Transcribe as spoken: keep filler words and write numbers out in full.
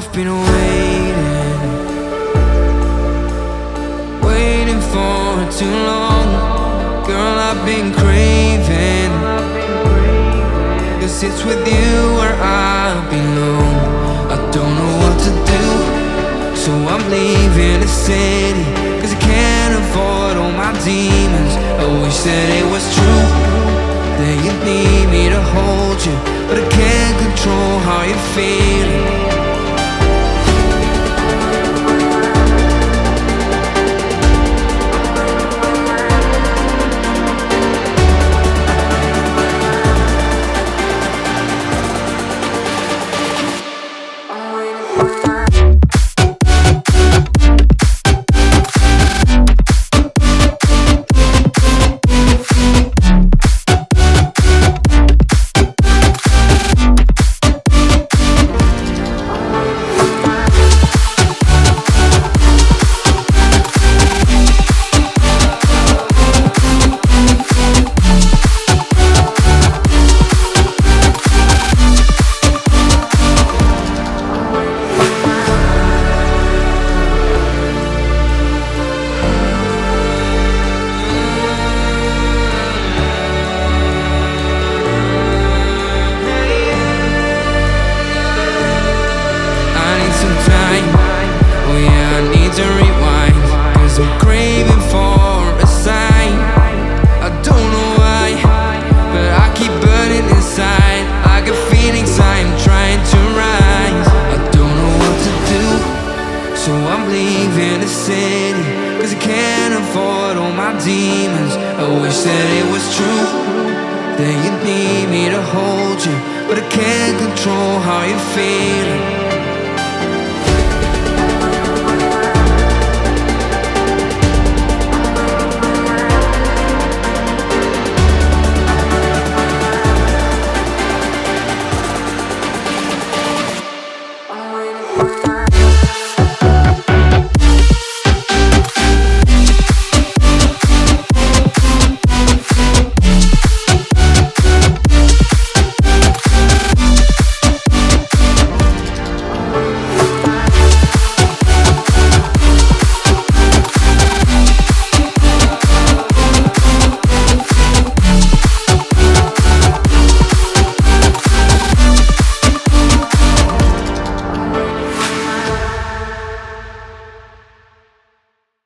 I've been waiting, waiting for too long. Girl, I've been craving, 'cause it's with you where I belong. I don't know what to do, so I'm leaving the city, 'cause I can't avoid all my demons. I wish that it was true, that you need me to hold you, but I can't control how you're feeling. So I'm leaving the city, 'cause I can't avoid all my demons. I wish that it was true, that you need me to hold you, but I can't control how you're feeling.